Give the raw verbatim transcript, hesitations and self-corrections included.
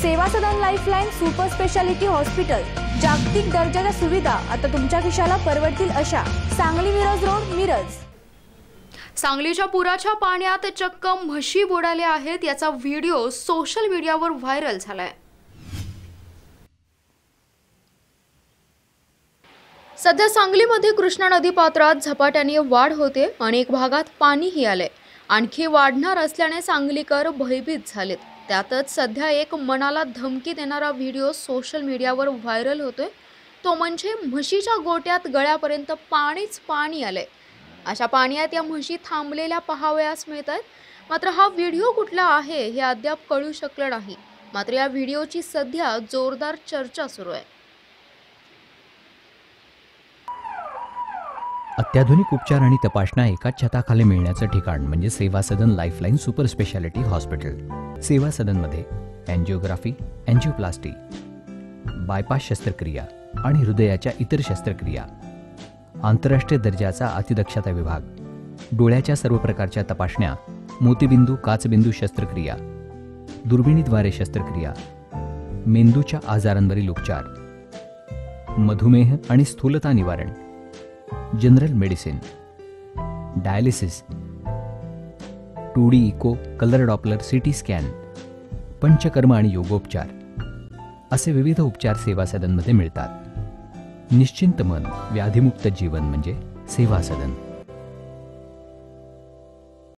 सेवा Sadan lifeline super speciality hospital, जागतिक दर्जाच्या सुविधा आता तुमच्या खिशाला परवडतील अशा। सांगली मिरज रोड, मिरज। सांगलीच्या पुराच्या पाण्यात चक्क म्हशी बुडाल्या आहेत, याचा व्हिडिओ सोशल मीडियावर व्हायरल झालाय। सध्या सांगलीमध्ये कृष्णा नदी पात्रात झपाट्याने वाढ होते, अनेक भागात पाणीही आले, आणखी वाढणार असल्याने सांगलीकर भयभीत झालेत। त्यातच सध्या एक मनाला धमकी देणारा व्हिडिओ सोशल मीडियावर व्हायरल होतोय, तो म्हणजे म्हशीच्या गोट्यात गळ्यापर्यंत पाणीच पाणी आले। अशा पाण्यात या म्हशी थांबलेल्या पाहावयास मिळतात। मात्र हा व्हिडिओ कुठला आहे हे अद्याप कळू शकलं नाही। मात्र या व्हिडिओची सध्या जोरदार चर्चा सुरू आहे। अत्याधुनिक उपचार आणि तपासण्या एकाच छताखाली मिळण्याचं ठिकाण म्हणजे Seva Sadan lifeline super speciality hospital. सेवा सदनमध्ये एंजिओग्राफी, एंजिओप्लास्टी, बायपास शस्त्रक्रिया आणि हृदयाच्या इतर शस्त्रक्रिया, आंतरराष्ट्रीय दर्जाचा अतिदक्षता विभाग, डोळ्याच्या सर्व प्रकारच्या तपासण्या, मोतीबिंदू काचबिंदू शस्त्रक्रिया, दुर्बिणीद्वारे शस्त्रक्रिया, मेंदूच्या आजारांवरील उपचार, मधुमेह आणि स्थूलता निवारण, general medicine, dialysis, two D echo, colour doppler, CT scan, panchakarma आणि योगोपचार असे विविध उपचार सेवा सदनमध्ये मिळतात। निश्चिंत मन, व्याधिमुक्त जीवन म्हणजे सेवा सदन।